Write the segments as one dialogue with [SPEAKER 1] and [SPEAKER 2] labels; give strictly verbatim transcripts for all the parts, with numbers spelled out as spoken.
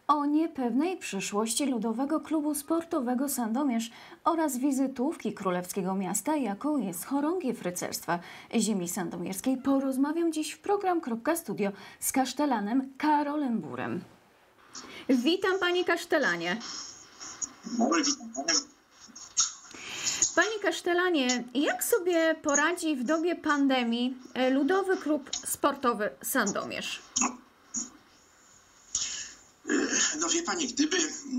[SPEAKER 1] o niepewnej przyszłości Ludowego Klubu Sportowego Sandomierz oraz wizytówki królewskiego miasta, jaką jest chorągiew rycerstwa ziemi sandomierskiej, porozmawiam dziś w program Kropka Studio z kasztelanem Karolem Burem. Witam, panie kasztelanie. Panie kasztelanie, jak sobie poradzi w dobie pandemii Ludowy Klub Sportowy Sandomierz?
[SPEAKER 2] No wie pani, gdyby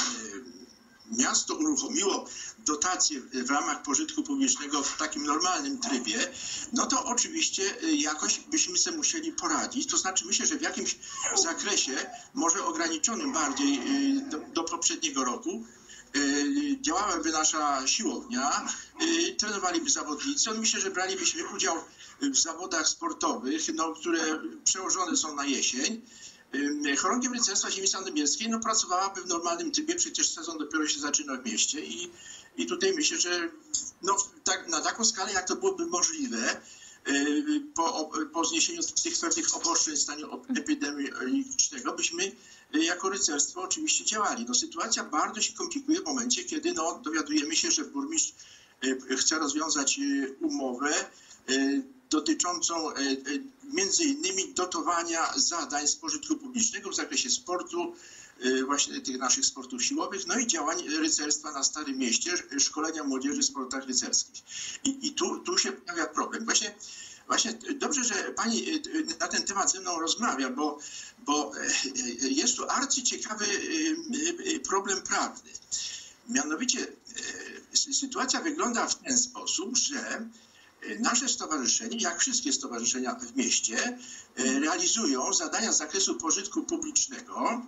[SPEAKER 2] miasto uruchomiło dotacje w ramach pożytku publicznego w takim normalnym trybie, no to oczywiście jakoś byśmy sobie musieli poradzić. To znaczy myślę, że w jakimś zakresie, może ograniczonym bardziej do, do poprzedniego roku, działałaby nasza siłownia, trenowaliby zawodnicy. Myślę, że bralibyśmy udział w zawodach sportowych, no, które przełożone są na jesień. Chorągiew rycerstwa ziemi sandomierskiej no, pracowałaby w normalnym trybie, przecież sezon dopiero się zaczyna w mieście i, i tutaj myślę, że no, tak, na taką skalę, jak to byłoby możliwe, po, po zniesieniu tych pewnych obostrzeń w stanie epidemicznego, byśmy jako rycerstwo oczywiście działali. No, sytuacja bardzo się komplikuje w momencie, kiedy no, dowiadujemy się, że burmistrz chce rozwiązać umowę dotyczącą między innymi dotowania zadań z pożytku publicznego w zakresie sportu, właśnie tych naszych sportów siłowych, no i działań rycerstwa na Starym Mieście, szkolenia młodzieży w sportach rycerskich. I, i tu, tu się pojawia problem. Właśnie, właśnie dobrze, że pani na ten temat ze mną rozmawia, bo, bo jest tu arcyciekawy problem prawny. Mianowicie sytuacja wygląda w ten sposób, że nasze stowarzyszenie, jak wszystkie stowarzyszenia w mieście, realizują zadania z zakresu pożytku publicznego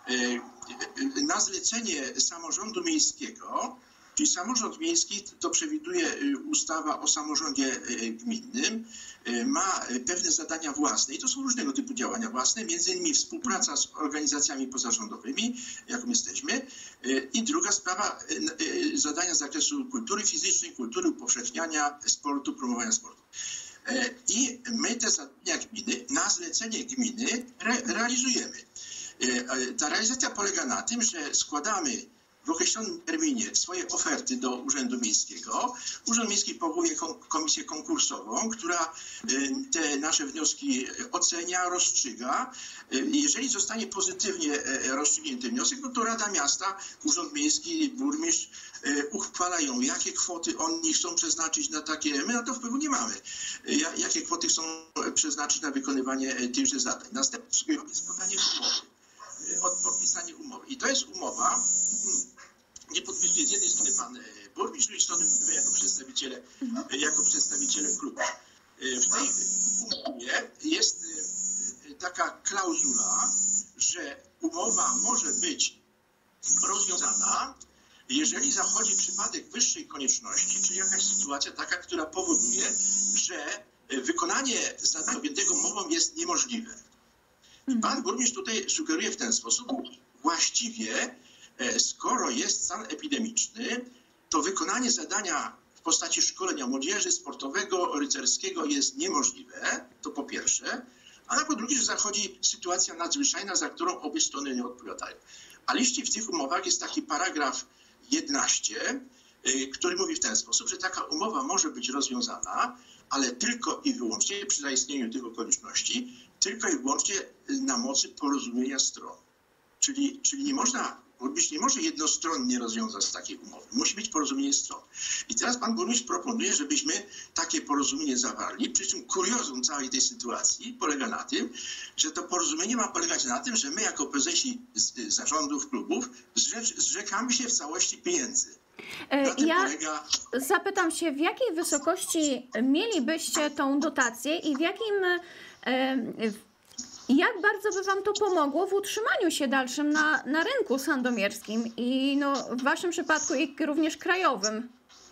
[SPEAKER 2] na zlecenie samorządu miejskiego, czyli samorząd miejski, to przewiduje ustawa o samorządzie gminnym, ma pewne zadania własne i to są różnego typu działania własne, między innymi współpraca z organizacjami pozarządowymi, jaką jesteśmy, i druga sprawa, zadania z zakresu kultury fizycznej, kultury upowszechniania sportu, promowania sportu. I my te zadania gminy na zlecenie gminy re realizujemy. Ta realizacja polega na tym, że składamy w określonym terminie swoje oferty do Urzędu Miejskiego. Urząd Miejski powołuje komisję konkursową, która te nasze wnioski ocenia, rozstrzyga. Jeżeli zostanie pozytywnie rozstrzygnięty wniosek, no to Rada Miasta, Urząd Miejski, burmistrz uchwalają, jakie kwoty oni chcą przeznaczyć na takie, my na to wpływu nie mamy, jakie kwoty chcą przeznaczyć na wykonywanie tychże zadań. Następnie jest podanie umowy. Od podpisania umowy. I to jest umowa, nie podpisuje z jednej strony pan burmistrz, z drugiej strony my jako przedstawiciele, jako przedstawiciele klubu. W tej umowie jest taka klauzula, że umowa może być rozwiązana, jeżeli zachodzi przypadek wyższej konieczności, czyli jakaś sytuacja taka, która powoduje, że wykonanie zadania objętego umową jest niemożliwe. Pan burmistrz tutaj sugeruje w ten sposób, właściwie skoro jest stan epidemiczny, to wykonanie zadania w postaci szkolenia młodzieży, sportowego, rycerskiego jest niemożliwe, to po pierwsze, a po drugie, że zachodzi sytuacja nadzwyczajna, za którą obie strony nie odpowiadają. Ale jeśli w tych umowach jest taki paragraf jedenaście, który mówi w ten sposób, że taka umowa może być rozwiązana, ale tylko i wyłącznie przy zaistnieniu tych okoliczności, tylko i wyłącznie na mocy porozumienia stron. Czyli, czyli nie można, burmistrz nie może jednostronnie rozwiązać takiej umowy. Musi być porozumienie stron. I teraz pan burmistrz proponuje, żebyśmy takie porozumienie zawarli, przy czym kuriozum całej tej sytuacji polega na tym, że to porozumienie ma polegać na tym, że my jako prezesi zarządów klubów zrzecz, zrzekamy się w całości pieniędzy.
[SPEAKER 1] Ja
[SPEAKER 2] polega...
[SPEAKER 1] zapytam się, w jakiej wysokości mielibyście tą dotację i w jakim, jak bardzo by wam to pomogło w utrzymaniu się dalszym na, na rynku sandomierskim i no, w waszym przypadku i również krajowym?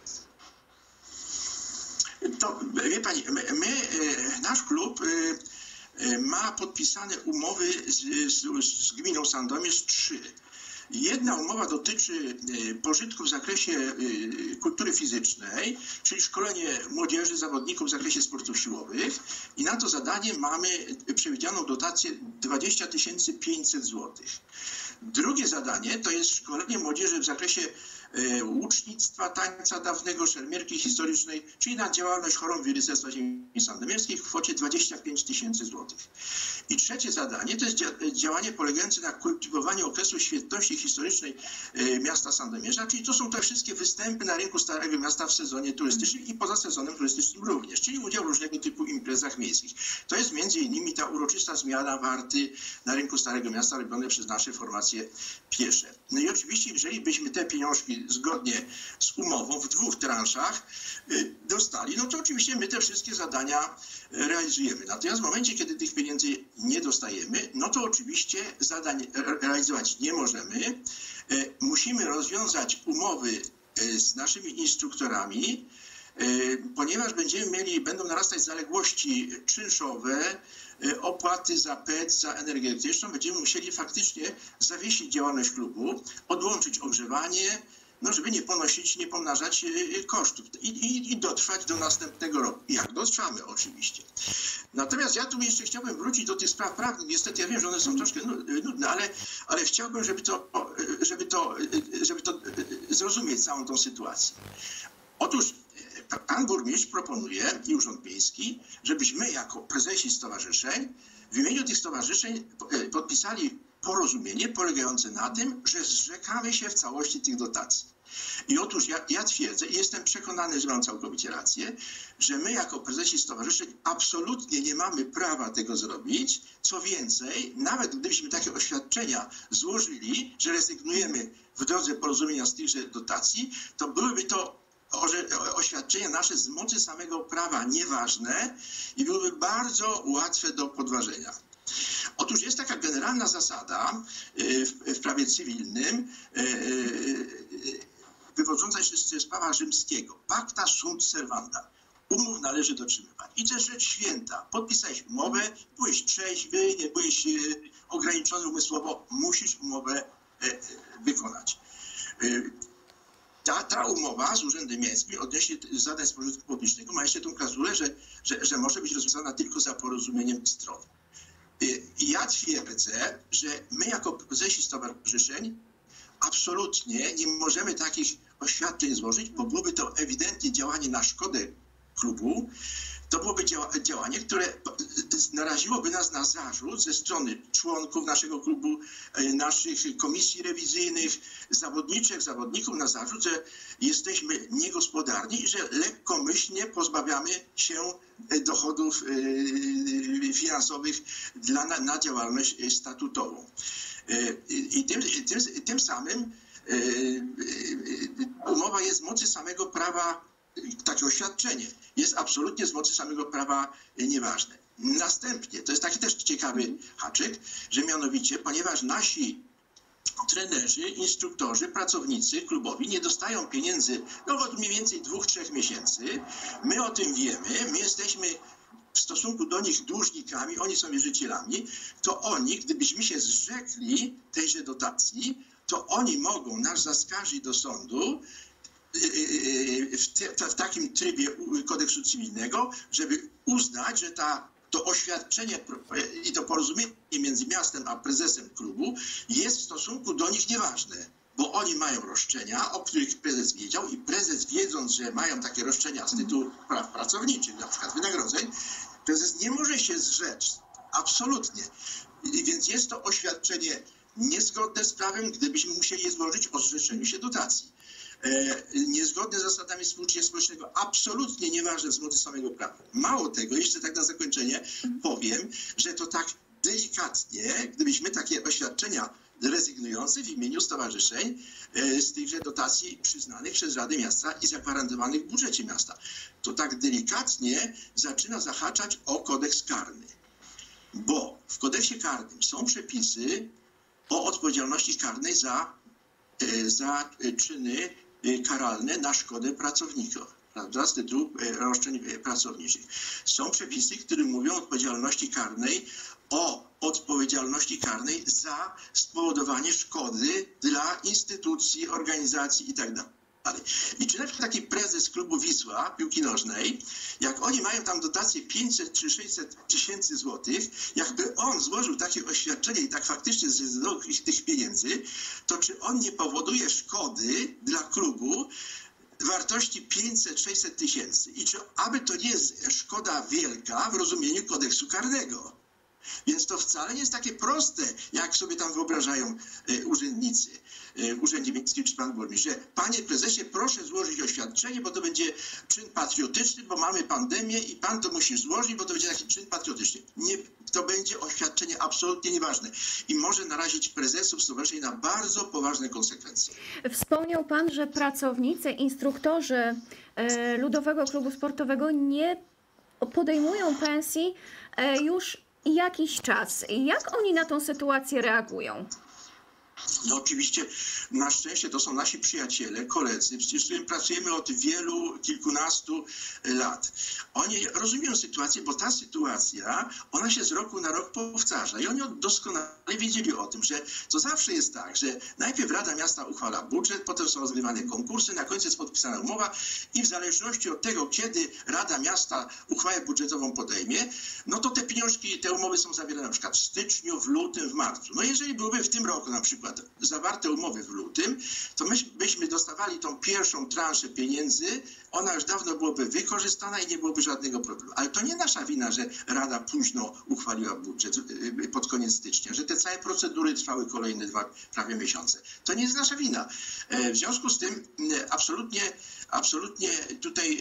[SPEAKER 2] To, wie pani, my, my nasz klub ma podpisane umowy z, z, z gminą Sandomierz trzy. Jedna umowa dotyczy pożytku w zakresie kultury fizycznej, czyli szkolenie młodzieży, zawodników w zakresie sportów siłowych i na to zadanie mamy przewidzianą dotację dwadzieścia tysięcy pięćset złotych. Drugie zadanie to jest szkolenie młodzieży w zakresie e, łucznictwa, tańca dawnego, szermierki historycznej, czyli na działalność chorągwi rycerstwa ziemi sandomierskiej w kwocie dwadzieścia pięć tysięcy złotych. I trzecie zadanie to jest dzia- działanie polegające na kultywowaniu okresu świetności historycznej e, miasta Sandomierza, czyli to są te wszystkie występy na rynku Starego Miasta w sezonie turystycznym i poza sezonem turystycznym również, czyli udział w różnego typu imprezach miejskich. To jest między innymi ta uroczysta zmiana warty na rynku Starego Miasta robione przez nasze formacje piesze. No i oczywiście, jeżeli byśmy te pieniążki zgodnie z umową w dwóch transzach y, dostali, no to oczywiście my te wszystkie zadania realizujemy. Natomiast w momencie, kiedy tych pieniędzy nie dostajemy, no to oczywiście zadań re- realizować nie możemy. Y, musimy rozwiązać umowy y, z naszymi instruktorami, ponieważ będziemy mieli, będą narastać zaległości czynszowe, opłaty za P E C, za energię elektryczną, będziemy musieli faktycznie zawiesić działalność klubu, odłączyć ogrzewanie, no żeby nie ponosić, nie pomnażać kosztów i, i, i dotrwać do następnego roku. Jak dotrwamy oczywiście. Natomiast ja tu jeszcze chciałbym wrócić do tych spraw prawnych. Niestety ja wiem, że one są troszkę nudne, ale, ale chciałbym, żeby to, żeby to, żeby to zrozumieć całą tą sytuację. Otóż pan burmistrz proponuje i urząd miejski, żebyśmy jako prezesi stowarzyszeń w imieniu tych stowarzyszeń podpisali porozumienie polegające na tym, że zrzekamy się w całości tych dotacji. I otóż ja, ja twierdzę i jestem przekonany, że mam całkowicie rację, że my jako prezesi stowarzyszeń absolutnie nie mamy prawa tego zrobić. Co więcej, nawet gdybyśmy takie oświadczenia złożyli, że rezygnujemy w drodze porozumienia z tychże dotacji, to byłyby to oświadczenia nasze z mocy samego prawa nieważne i byłyby bardzo łatwe do podważenia. Otóż jest taka generalna zasada w prawie cywilnym wywodząca się z prawa rzymskiego. Pacta sunt servanda. Umów należy dotrzymywać. I to jest rzecz święta. Podpisałeś umowę, byłeś trzeźwy, nie byłeś ograniczony umysłowo, musisz umowę wykonać. Ta, ta umowa z Urzędem Miejskim odnośnie zadań z pożytku publicznego ma jeszcze tą klauzulę, że, że, że może być rozwiązana tylko za porozumieniem stron. I ja twierdzę, że my jako prezesi stowarzyszeń absolutnie nie możemy takich oświadczeń złożyć, bo byłoby to ewidentnie działanie na szkodę klubu. To byłoby działanie, które naraziłoby nas na zarzut ze strony członków naszego klubu, naszych komisji rewizyjnych, zawodniczych, zawodników na zarzut, że jesteśmy niegospodarni i że lekkomyślnie pozbawiamy się dochodów finansowych dla, na, na działalność statutową. I tym, tym, tym samym umowa jest z mocy samego prawa, takie oświadczenie jest absolutnie z mocy samego prawa nieważne. Następnie, to jest taki też ciekawy haczyk, że mianowicie, ponieważ nasi trenerzy, instruktorzy, pracownicy klubowi nie dostają pieniędzy no od mniej więcej dwóch, trzech miesięcy, my o tym wiemy, my jesteśmy w stosunku do nich dłużnikami, oni są wierzycielami, to oni, gdybyśmy się zrzekli tejże dotacji, to oni mogą nas zaskarżyć do sądu w, te, w takim trybie kodeksu cywilnego, żeby uznać, że ta, to oświadczenie i to porozumienie między miastem a prezesem klubu jest w stosunku do nich nieważne, bo oni mają roszczenia, o których prezes wiedział i prezes, wiedząc, że mają takie roszczenia z tytułu praw pracowniczych, na przykład wynagrodzeń, prezes nie może się zrzec. Absolutnie. I więc jest to oświadczenie niezgodne z prawem, gdybyśmy musieli je złożyć o zrzeczeniu się dotacji. E, niezgodne z zasadami współczucia społecznego, absolutnie nieważne z mocy samego prawa. Mało tego, jeszcze tak na zakończenie powiem, że to tak delikatnie, gdybyśmy takie oświadczenia rezygnujące w imieniu stowarzyszeń e, z tychże dotacji przyznanych przez Radę Miasta i zagwarantowanych w budżecie miasta, to tak delikatnie zaczyna zahaczać o kodeks karny. Bo w kodeksie karnym są przepisy o odpowiedzialności karnej za, e, za czyny karalne na szkodę pracownika, prawda, z tytułu roszczeń pracowniczych. Są przepisy, które mówią o odpowiedzialności karnej, o odpowiedzialności karnej za spowodowanie szkody dla instytucji, organizacji itd. dalej. I czy na przykład taki prezes klubu Wisła, piłki nożnej, jak oni mają tam dotację pięćset czy sześćset tysięcy złotych, jakby on złożył takie oświadczenie i tak faktycznie zrezygnował tych pieniędzy, to czy on nie powoduje szkody dla klubu wartości pięćset sześćset tysięcy? I czy aby to nie jest szkoda wielka w rozumieniu kodeksu karnego? Więc to wcale nie jest takie proste, jak sobie tam wyobrażają e, urzędnicy, e, urzędzie miejskim czy pan burmistrz, że panie prezesie, proszę złożyć oświadczenie, bo to będzie czyn patriotyczny, bo mamy pandemię i pan to musi złożyć, bo to będzie taki czyn patriotyczny. Nie, to będzie oświadczenie absolutnie nieważne i może narazić prezesów stowarzyszeń na bardzo poważne konsekwencje.
[SPEAKER 1] Wspomniał pan, że pracownicy, instruktorzy e, Ludowego Klubu Sportowego nie podejmują pensji e, już jakiś czas. Jak oni na tą sytuację reagują?
[SPEAKER 2] No oczywiście, na szczęście to są nasi przyjaciele, koledzy, przecież z którymi pracujemy od wielu, kilkunastu lat. Oni rozumieją sytuację, bo ta sytuacja, ona się z roku na rok powtarza i oni doskonale wiedzieli o tym, że to zawsze jest tak, że najpierw Rada Miasta uchwala budżet, potem są rozgrywane konkursy, na końcu jest podpisana umowa i w zależności od tego, kiedy Rada Miasta uchwałę budżetową podejmie, no to te pieniążki, te umowy są zawierane na przykład w styczniu, w lutym, w marcu. No jeżeli byłyby w tym roku na przykład zawarte umowy w lutym, to my byśmy dostawali tą pierwszą transzę pieniędzy, ona już dawno byłoby wykorzystana i nie byłoby żadnego problemu. Ale to nie nasza wina, że Rada późno uchwaliła budżet pod koniec stycznia, że te całe procedury trwały kolejne dwa prawie miesiące. To nie jest nasza wina. W związku z tym absolutnie, absolutnie tutaj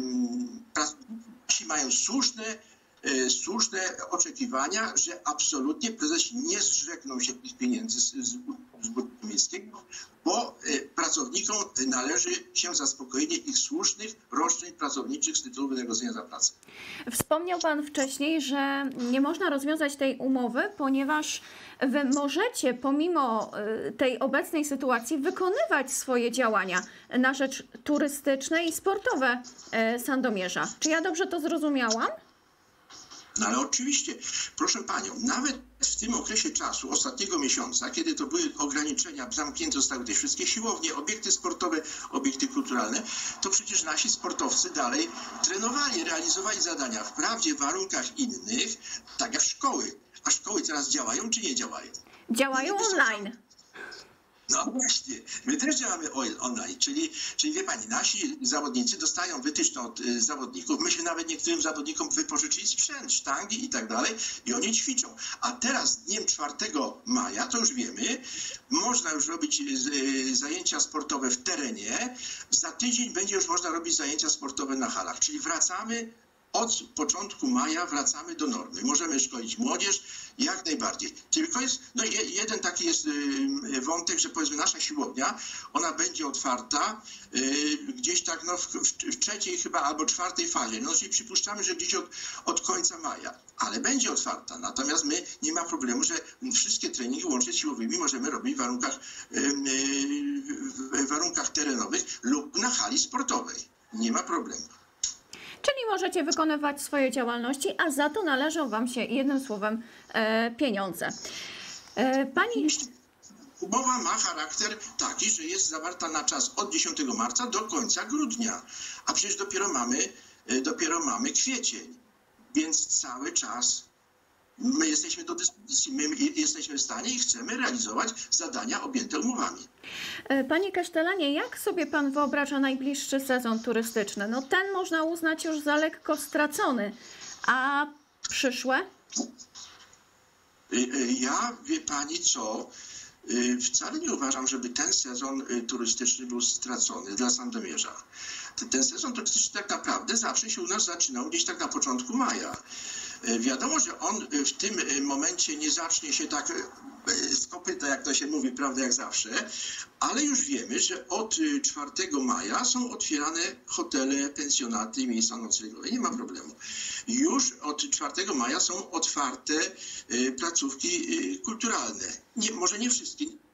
[SPEAKER 2] pracownicy mają słuszne słuszne oczekiwania, że absolutnie prezesi nie zrzekną się tych pieniędzy z, z, z budżetu miejskiego, bo pracownikom należy się zaspokojenie ich słusznych roszczeń pracowniczych z tytułu wynagrodzenia za pracę.
[SPEAKER 1] Wspomniał pan wcześniej, że nie można rozwiązać tej umowy, ponieważ wy możecie pomimo tej obecnej sytuacji wykonywać swoje działania na rzecz turystyczne i sportowe Sandomierza. Czy ja dobrze to zrozumiałam?
[SPEAKER 2] No ale oczywiście, proszę panią, nawet w tym okresie czasu, ostatniego miesiąca, kiedy to były ograniczenia, zamknięte zostały te wszystkie siłownie, obiekty sportowe, obiekty kulturalne, to przecież nasi sportowcy dalej trenowali, realizowali zadania, wprawdzie w warunkach innych, tak jak szkoły. A szkoły teraz działają czy nie działają?
[SPEAKER 1] Działają online.
[SPEAKER 2] No właśnie, my też działamy online, czyli, czyli wie pani, nasi zawodnicy dostają wytyczne od y, zawodników, myśmy nawet niektórym zawodnikom wypożyczyli sprzęt, sztangi i tak dalej i oni ćwiczą. A teraz dniem czwartego maja, to już wiemy, można już robić y, zajęcia sportowe w terenie, za tydzień będzie już można robić zajęcia sportowe na halach, czyli wracamy od początku maja wracamy do normy. Możemy szkolić młodzież jak najbardziej. Tylko jest, no jeden taki jest wątek, że powiedzmy nasza siłownia, ona będzie otwarta gdzieś tak no w, w trzeciej chyba albo czwartej fazie. No czyli przypuszczamy, że gdzieś od, od końca maja. Ale będzie otwarta. Natomiast my nie ma problemu, że wszystkie treningi łącznie z siłowymi możemy robić w warunkach, w warunkach terenowych lub na hali sportowej. Nie ma problemu.
[SPEAKER 1] Czyli możecie wykonywać swoje działalności, a za to należą wam się, jednym słowem, e, pieniądze. E, pani...
[SPEAKER 2] Umowa ma charakter taki, że jest zawarta na czas od dziesiątego marca do końca grudnia. A przecież dopiero mamy, dopiero mamy kwiecień. Więc cały czas my jesteśmy do dyspozycji, my jesteśmy w stanie i chcemy realizować zadania objęte umowami.
[SPEAKER 1] Panie Kasztelanie, jak sobie pan wyobraża najbliższy sezon turystyczny? No ten można uznać już za lekko stracony, a przyszłe?
[SPEAKER 2] Ja, wie pani co, wcale nie uważam, żeby ten sezon turystyczny był stracony dla Sandomierza. Ten sezon turystyczny tak naprawdę zawsze się u nas zaczynał gdzieś tak na początku maja. Wiadomo, że on w tym momencie nie zacznie się tak z kopyta, jak to się mówi, prawda, jak zawsze, ale już wiemy, że od czwartego maja są otwierane hotele, pensjonaty i miejsca noclegowe. Nie ma problemu. Już od czwartego maja są otwarte placówki kulturalne. Nie, może nie wszystkie,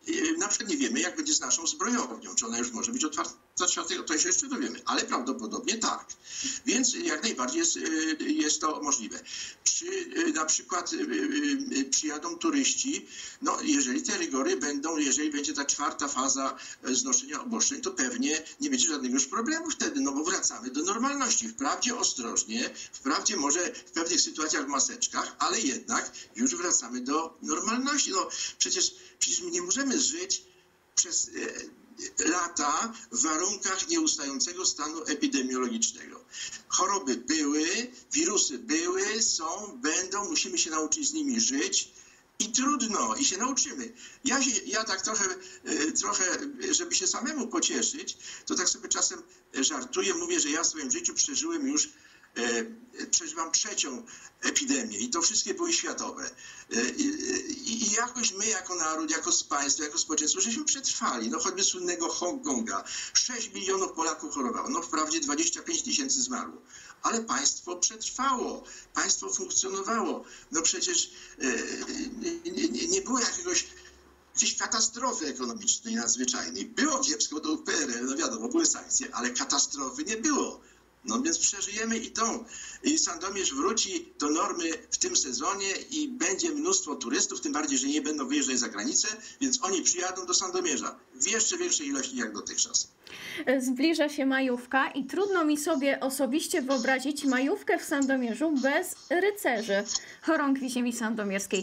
[SPEAKER 2] y, na przykład nie wiemy, jak będzie z naszą zbrojownią, czy ona już może być otwarta czwartego, to się jeszcze dowiemy, ale prawdopodobnie tak. Więc jak najbardziej jest, y, jest to możliwe. Czy y, na przykład y, y, przyjadą turyści, no jeżeli te rygory będą, jeżeli będzie ta czwarta faza znoszenia obostrzeń, to pewnie nie będzie żadnego już problemu wtedy, no bo wracamy do normalności. Wprawdzie ostrożnie, wprawdzie może w pewnych sytuacjach w maseczkach, ale jednak już wracamy do normalności. No przecież, przecież my nie możemy żyć przez e, lata w warunkach nieustającego stanu epidemiologicznego. Choroby były, wirusy były, są, będą, musimy się nauczyć z nimi żyć. I trudno, i się nauczymy. Ja, się, ja tak trochę, trochę, żeby się samemu pocieszyć, to tak sobie czasem żartuję, mówię, że ja w swoim życiu przeżyłem już, e, przeżywam trzecią epidemię i to wszystkie były światowe. E, i, I jakoś my jako naród, jako państwo, jako społeczeństwo, żeśmy przetrwali. No choćby słynnego Hongkonga. sześć milionów Polaków chorowało, no wprawdzie dwadzieścia pięć tysięcy zmarło. Ale państwo przetrwało, państwo funkcjonowało. No przecież e, nie, nie, nie było jakiegoś, jakiejś katastrofy ekonomicznej nadzwyczajnej. Było kiepsko do P R L, no wiadomo, były sankcje, ale katastrofy nie było. No więc przeżyjemy i tą. I Sandomierz wróci do normy w tym sezonie i będzie mnóstwo turystów, tym bardziej, że nie będą wyjeżdżać za granicę, więc oni przyjadą do Sandomierza w jeszcze większej ilości jak dotychczas.
[SPEAKER 1] Zbliża się majówka i trudno mi sobie osobiście wyobrazić majówkę w Sandomierzu bez rycerzy chorągwi ziemi sandomierskiej.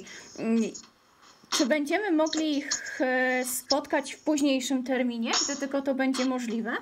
[SPEAKER 1] Czy będziemy mogli ich spotkać w późniejszym terminie, gdy tylko to będzie możliwe?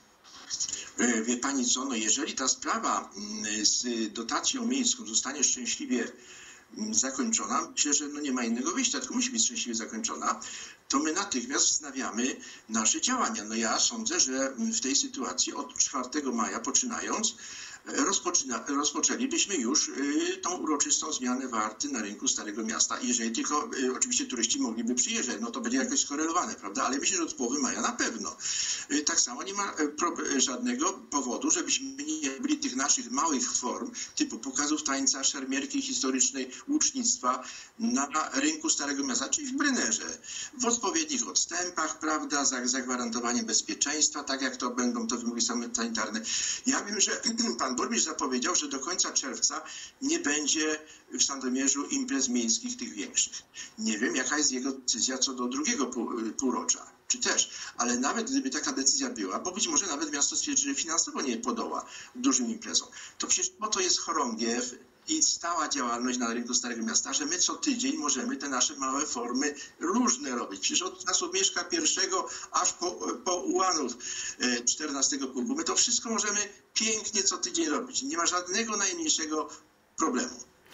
[SPEAKER 2] Wie pani co, no jeżeli ta sprawa z dotacją miejską zostanie szczęśliwie zakończona, myślę, że no nie ma innego wyjścia, tylko musi być szczęśliwie zakończona, to my natychmiast wznawiamy nasze działania. No ja sądzę, że w tej sytuacji od czwartego maja poczynając rozpoczyna, rozpoczęlibyśmy już y, tą uroczystą zmianę warty na rynku Starego Miasta. Jeżeli tylko y, oczywiście turyści mogliby przyjeżdżać, no to będzie jakoś skorelowane, prawda? Ale myślę, że od połowy maja na pewno. Y, tak samo nie ma y, pro, y, żadnego powodu, żebyśmy nie byli tych naszych małych form, typu pokazów tańca, szermierki historycznej, łucznictwa na rynku Starego Miasta, czyli w Brynerze. W odpowiednich odstępach, prawda, za zagwarantowaniem bezpieczeństwa, tak jak to będą to wymogi sanitarne. Ja wiem, że pan burmistrz zapowiedział, że do końca czerwca nie będzie w Sandomierzu imprez miejskich tych większych. Nie wiem, jaka jest jego decyzja co do drugiego pół, półrocza, czy też. Ale nawet gdyby taka decyzja była, bo być może nawet miasto stwierdzi, że finansowo nie podoła dużym imprezom, to przecież po to jest chorągiew i stała działalność na rynku Starego Miasta, że my co tydzień możemy te nasze małe formy różne robić. Przecież od czasu Mieszka pierwszego aż po, po ułanów czternastego pułku. My to wszystko możemy pięknie co tydzień robić. Nie ma żadnego najmniejszego problemu.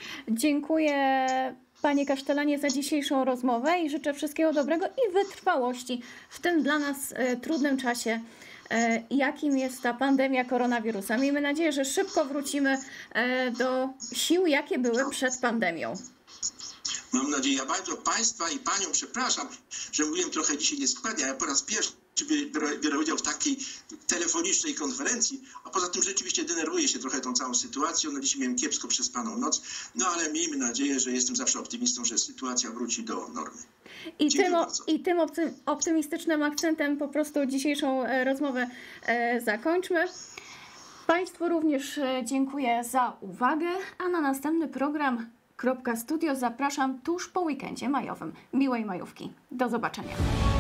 [SPEAKER 1] Dziękuję panie kasztelanie za dzisiejszą rozmowę i życzę wszystkiego dobrego i wytrwałości w tym dla nas e, trudnym czasie, e, jakim jest ta pandemia koronawirusa. Miejmy nadzieję, że szybko wrócimy e, do sił, jakie były przed pandemią.
[SPEAKER 2] Mam nadzieję, ja bardzo państwa i panią przepraszam, że mówiłem trochę dzisiaj nieskładnie, ale po raz pierwszy biorę udział w takiej telefonicznej konferencji, a poza tym rzeczywiście denerwuję się trochę tą całą sytuacją. No dzisiaj miałem kiepsko przespaną noc, no ale miejmy nadzieję, że jestem zawsze optymistą, że sytuacja wróci do normy.
[SPEAKER 1] I tym, I tym optymistycznym akcentem po prostu dzisiejszą rozmowę e, zakończmy. Państwu również dziękuję za uwagę, a na następny program Kropka Studio zapraszam tuż po weekendzie majowym. Miłej majówki. Do zobaczenia.